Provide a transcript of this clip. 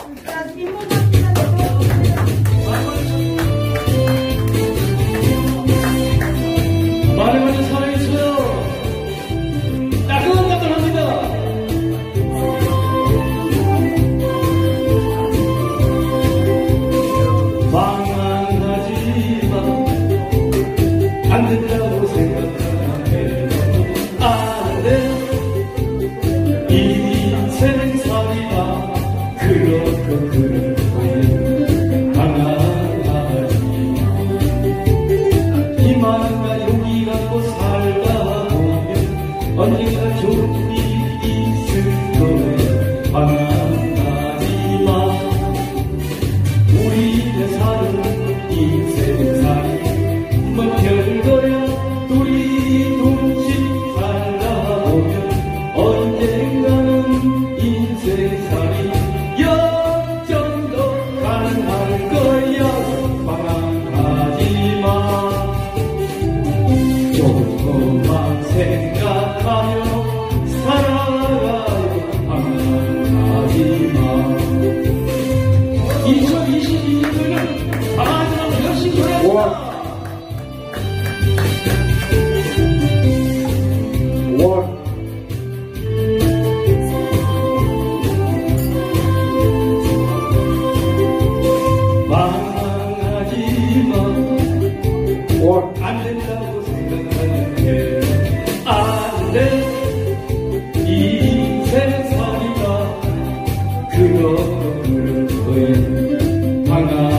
많이 많이 사랑해주세요. 따끈따끈합니다. 방황하지만 안 된다고 생각하네. 안 돼. 인생살이가 그렇고 그렇고 방황하지. 희망과 용기 갖고 살다 보면 언젠가 좋은 일이 있을 거야. 방황하지 마. 우리의 사는 인생살이 뭐 별거야. 둘이 동심 살다 보면 언젠가는 인생살이 역전도 가능할 거야. 방황하지 마. 조금만 생각하며 살아가요. 방황하지 마. 2022년에는 방황하지 열심히 해야 안 된다고 생각하는데 안 돼. 인생살이가 그렇고 그럴 거야. 방황